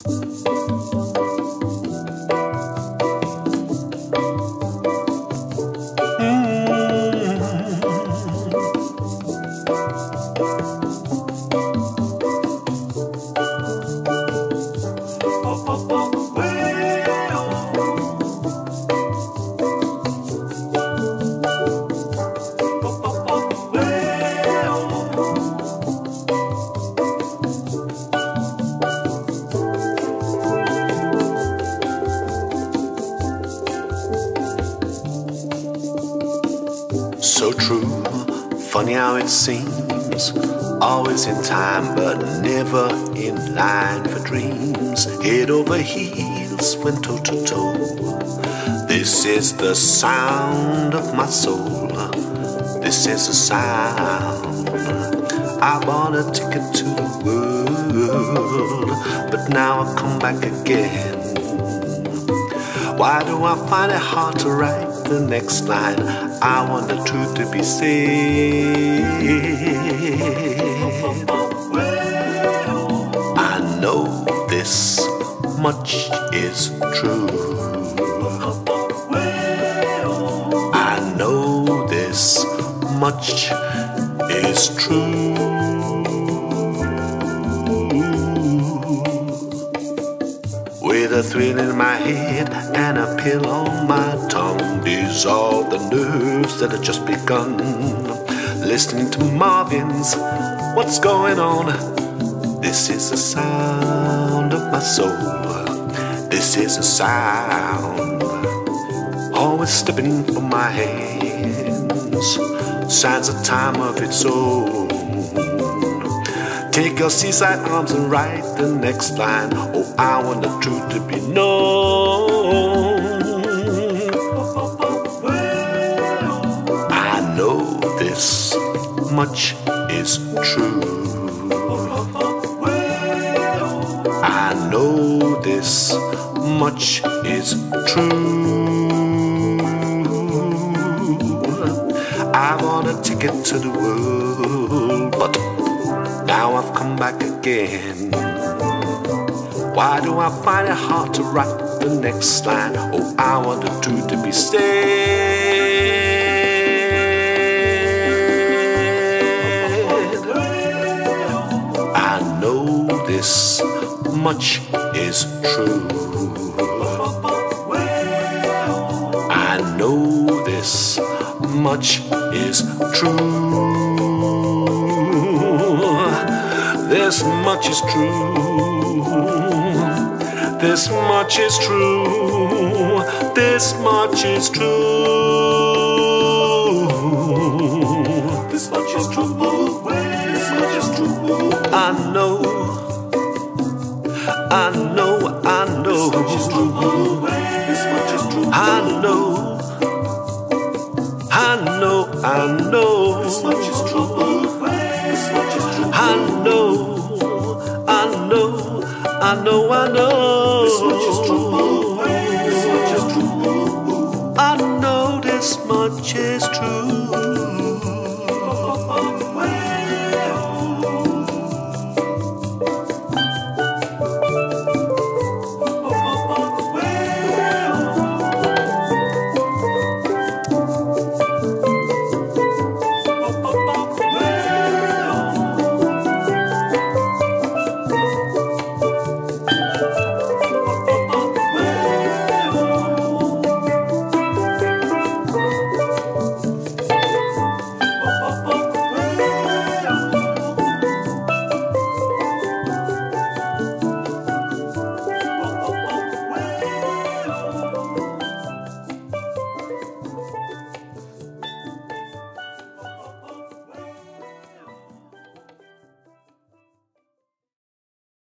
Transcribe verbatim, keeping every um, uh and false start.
So true, funny how it seems, always in time but never in line for dreams. Head over heels, went toe to toe. This is the sound of my soul. This is the sound. I bought a ticket to the world, but now I come back again. Why do I find it hard to write the next line? I want the truth to be said. I know this much is true. I know this much is true. With a thrill in my head and a pill on my tongue, dissolve the nerves that have just begun. Listening to Marvin's What's Going On. This is the sound of my soul. This is the sound. Always slipping from my hands. Signs a time of its own. Take your seaside arms and write the next line. Oh, I want the truth to be known. I know this much is true. I know this much is true. I want a ticket to the world, but now I've come back again. Why do I find it hard to write the next line? Oh, I want the truth to be said. I know this much is true. I know this much is true. This much is true. This much is true. This much is true. This much is true. This much is true. I know. I know. I know. This much is true. This much is true. I know. I know. I know. This much is true. This much is true. I know. I know, I know, I know.